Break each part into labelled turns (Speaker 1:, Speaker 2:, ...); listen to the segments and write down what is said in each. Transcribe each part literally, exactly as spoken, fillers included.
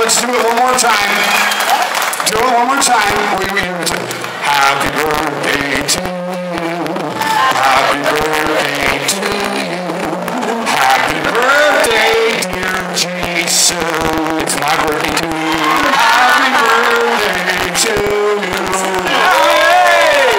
Speaker 1: let's do it one more time. Do it one more time. We, we, happy birthday to you. Happy birthday to you. Happy birthday, dear Jason. It's my birthday too. Happy birthday to you. Hey!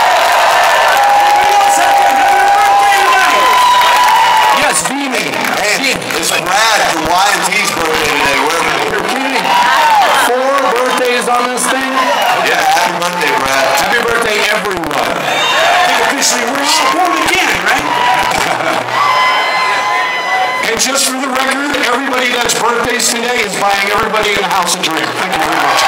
Speaker 1: Yes, Beanie.
Speaker 2: Man, it's Brad from Y and T's birthday today.
Speaker 1: You're kidding. Four birthdays on this thing?
Speaker 2: Yeah, happy birthday, Brad.
Speaker 1: Happy birthday, everyone.
Speaker 3: I think officially we're all born again, right?
Speaker 1: And just for the record, everybody that's birthdays today is buying everybody in the house a drink. Thank you very much.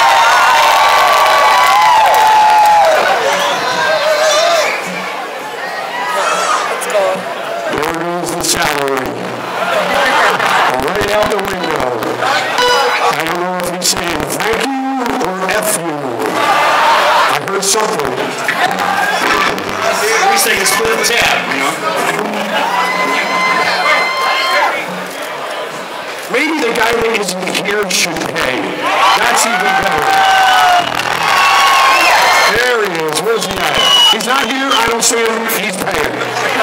Speaker 4: Let's go.
Speaker 1: There goes the salary. Right out the window. I don't know if he's saying thank you or F you. I heard something.
Speaker 3: At least they can split the tab, you know?
Speaker 1: Maybe the guy that isn't here should pay. That's even better. There he is. Where's he at? He's not here. I don't see him. He's paying.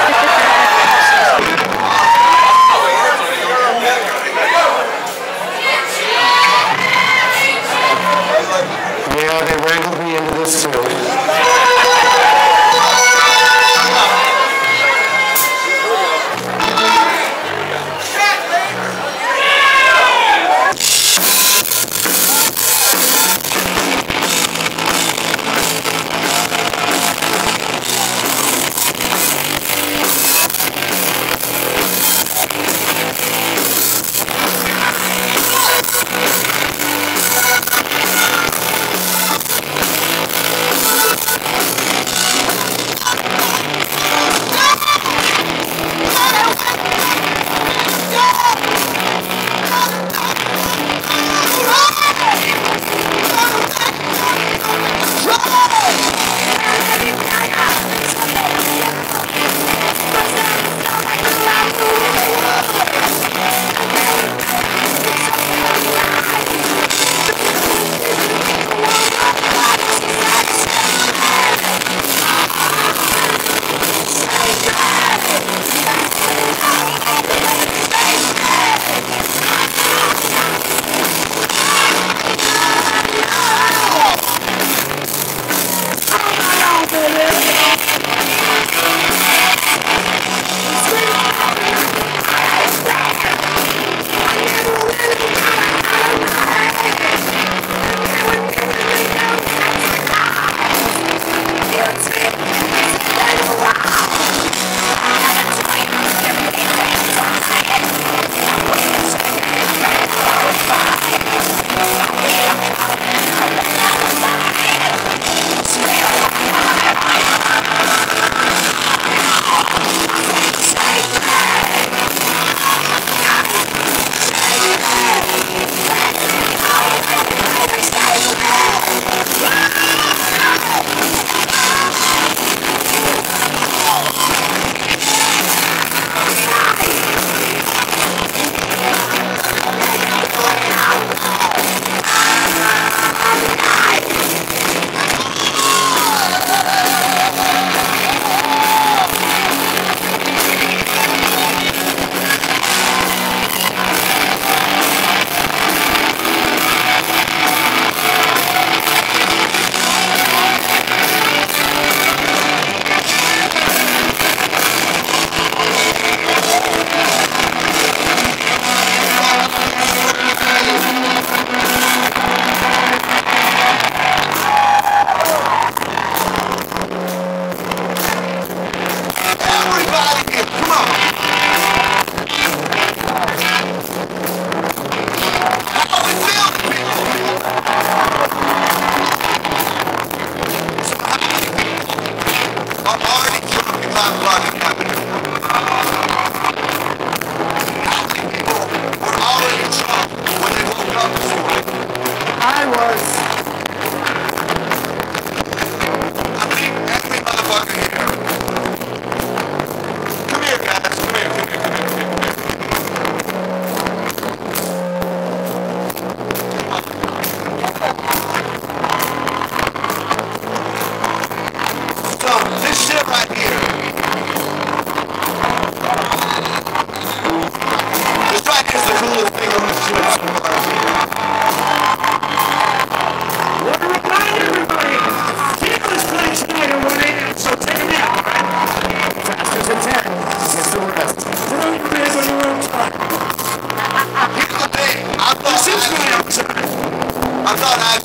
Speaker 1: Yeah, they wrangled me into this too.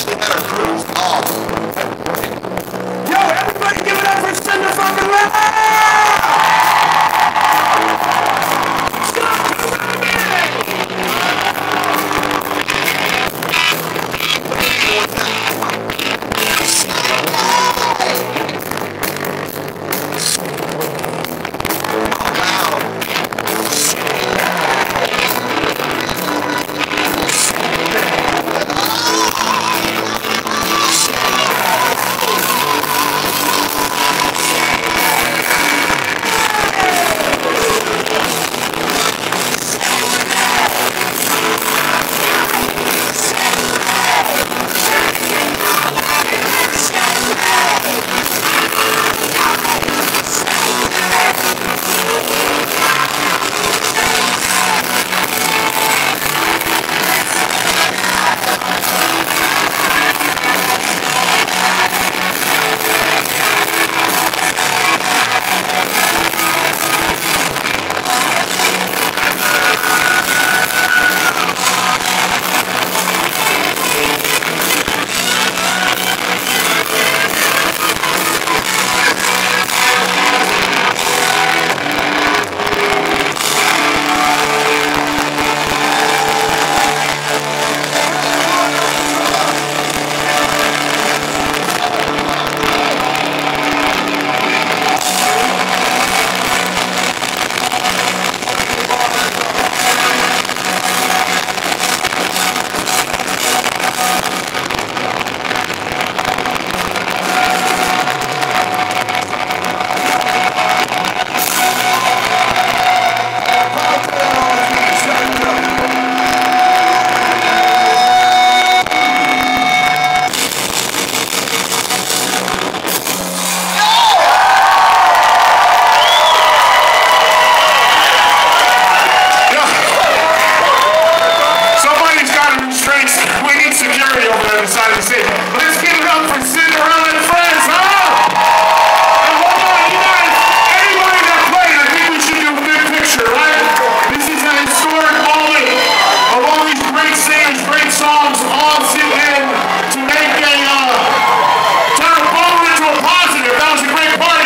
Speaker 2: They had a cruise off.